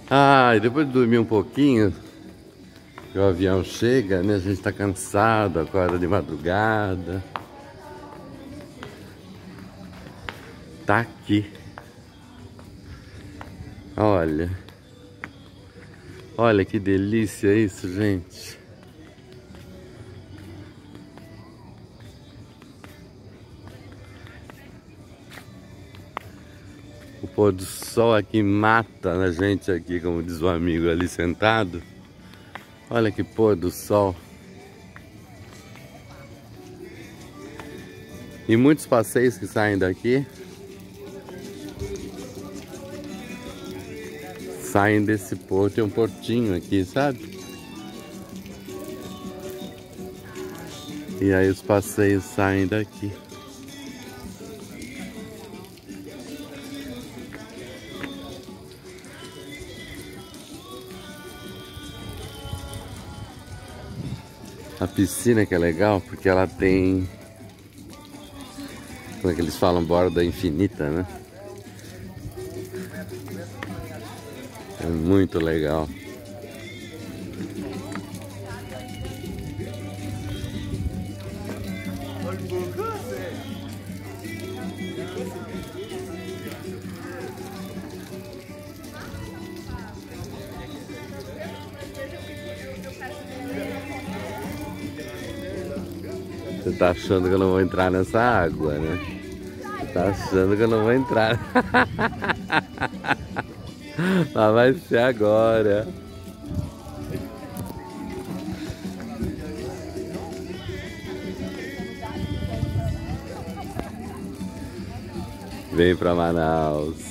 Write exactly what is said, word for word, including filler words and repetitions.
Ah, e depois de dormir um pouquinho, que o avião chega, né? A gente tá cansado, acorda de madrugada. Tá aqui. Olha. Olha que delícia isso, gente. O pôr do sol aqui mata a gente aqui, como diz o amigo ali sentado. Olha que pôr do sol. E muitos passeios que saem daqui saem desse porto. Tem um portinho aqui, sabe? E aí os passeios saem daqui. A piscina que é legal porque ela tem, como é que eles falam, borda infinita, né? É muito legal. Você tá achando que eu não vou entrar nessa água, né? Você tá achando que eu não vou entrar. Mas vai ser agora. Vem pra Manaus.